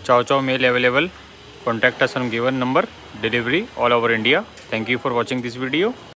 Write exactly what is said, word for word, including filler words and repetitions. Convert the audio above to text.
chow chow meal available. Contact us on given number. Delivery all over India. Thank you for watching this video.